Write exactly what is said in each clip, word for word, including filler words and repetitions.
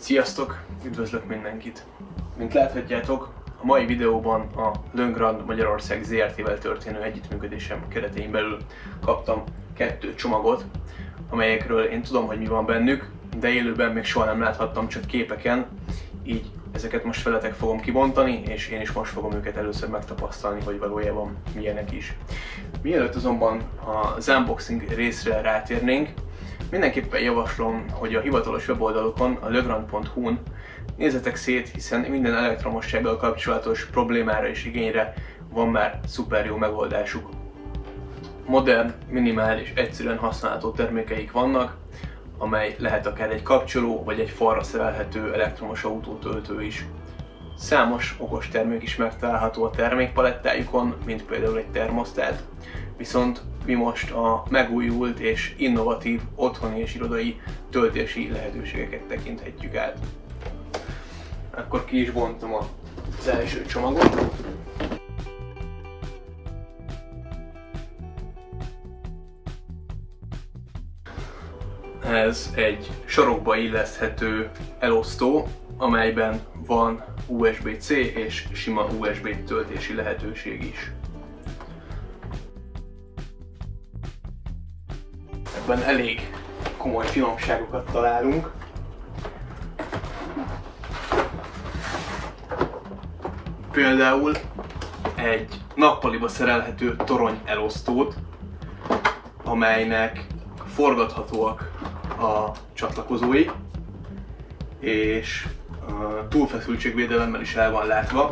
Sziasztok! Üdvözlök mindenkit! Mint láthatjátok, a mai videóban a Legrand Magyarország zé er té-vel történő együttműködésem keretein belül kaptam kettő csomagot, amelyekről én tudom, hogy mi van bennük, de élőben még soha nem láthattam, csak képeken, így ezeket most veletek fogom kibontani, és én is most fogom őket először megtapasztalni, hogy valójában milyenek is. Mielőtt azonban az unboxing részre rátérnénk, mindenképpen javaslom, hogy a hivatalos weboldalukon, a legrand pont hu-n nézzetek szét, hiszen minden elektromossággal kapcsolatos problémára és igényre van már szuper jó megoldásuk. Modern, minimál és egyszerűen használható termékeik vannak, amely lehet akár egy kapcsoló vagy egy falra szerelhető elektromos autótöltő is. Számos okos termék is megtalálható a termékpalettájukon, mint például egy termosztát, viszont mi most a megújult és innovatív otthoni és irodai töltési lehetőségeket tekinthetjük át. Akkor ki is bontom az első csomagot. Ez egy sarokba illeszthető elosztó, amelyben van u es bé-C és sima u es bé töltési lehetőség is. Ebben elég komoly finomságokat találunk. Például egy nappaliba szerelhető torony elosztót, amelynek forgathatóak a csatlakozói, és túlfeszültségvédelemmel is el van látva.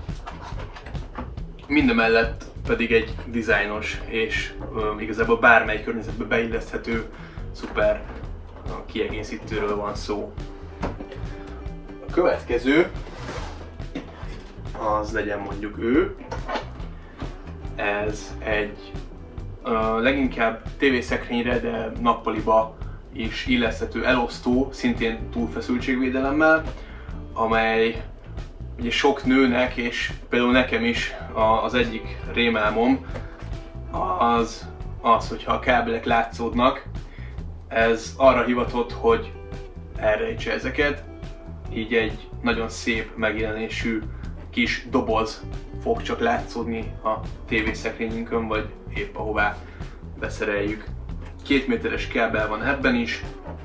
Mindemellett pedig egy dizájnos és um, igazából bármely környezetbe beilleszthető szuper uh, kiegészítőről van szó. A következő az legyen mondjuk ő. Ez egy uh, leginkább tévészekrényre, de nappaliba is illeszthető elosztó, szintén túlfeszültségvédelemmel, amely ugye sok nőnek, és például nekem is az egyik rémálmom az, az, hogyha a kábelek látszódnak. Ez arra hivatott, hogy elrejtse ezeket, így egy nagyon szép megjelenésű kis doboz fog csak látszódni a tévészekrényünkön, vagy épp ahová beszereljük. Két méteres kábel van ebben is.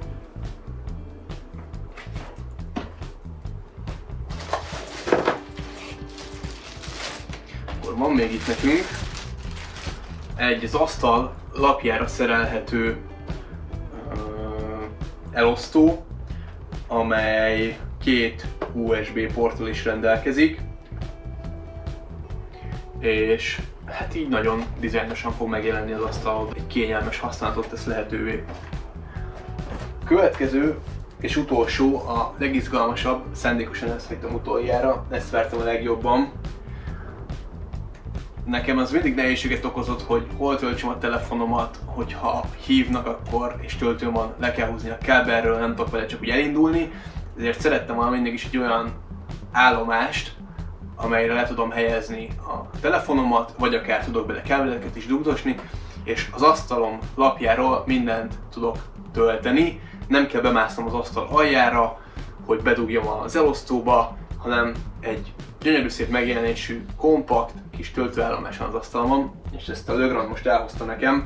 Akkor van még itt nekünk egy az asztal lapjára szerelhető uh, elosztó, amely két u es bé porttal is rendelkezik, és hát így nagyon dizájnosan fog megjelenni az asztalon, egy kényelmes használatot tesz lehetővé. Következő és utolsó, a legizgalmasabb, szándékosan ezt hagytam utoljára, ezt vártam a legjobban. Nekem az mindig nehézséget okozott, hogy hol töltsem a telefonomat, hogyha hívnak akkor és töltőm van, le kell húzni a kábelről, nem tudok vele csak úgy elindulni. Ezért szerettem volna mindig is egy olyan állomást, amelyre le tudom helyezni a telefonomat, vagy akár tudok bele kábeleket is dugdosni, és az asztalom lapjáról mindent tudok tölteni. Nem kell bemásznom az asztal aljára, hogy bedugjam az elosztóba, hanem egy gyönyörű szép megjelenésű, kompakt kis töltőállomás van az asztalomon, és ezt a Legrand most elhozta nekem.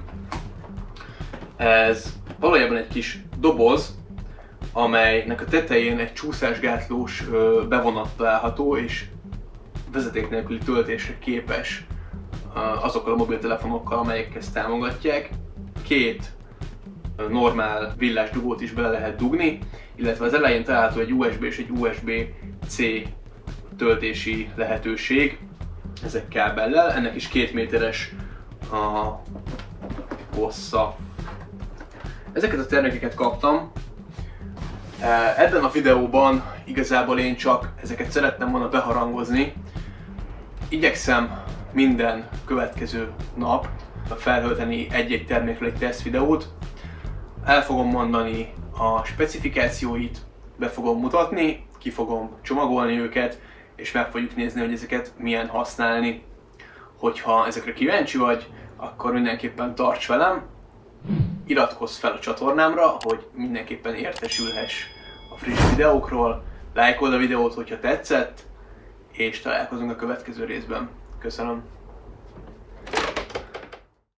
Ez valójában egy kis doboz, amelynek a tetején egy csúszásgátlós bevonat található, és vezeték nélküli töltésre képes azokkal a mobiltelefonokkal, amelyek ezt támogatják. Két normál villás dugót is bele lehet dugni, illetve az elején található egy u es bé és egy u es bé-C töltési lehetőség ezek kábellel. Ennek is két méteres a hossza. Ezeket a termékeket kaptam. Ebben a videóban igazából én csak ezeket szerettem volna beharangozni. Igyekszem minden következő nap feltölteni egy-egy termékről egy tesztvideót. El fogom mondani a specifikációit, be fogom mutatni, ki fogom csomagolni őket, és meg fogjuk nézni, hogy ezeket milyen használni. Hogyha ezekre kíváncsi vagy, akkor mindenképpen tarts velem, iratkozz fel a csatornámra, hogy mindenképpen értesülhess a friss videókról, lájkold a videót, hogyha tetszett, és találkozunk a következő részben. Köszönöm!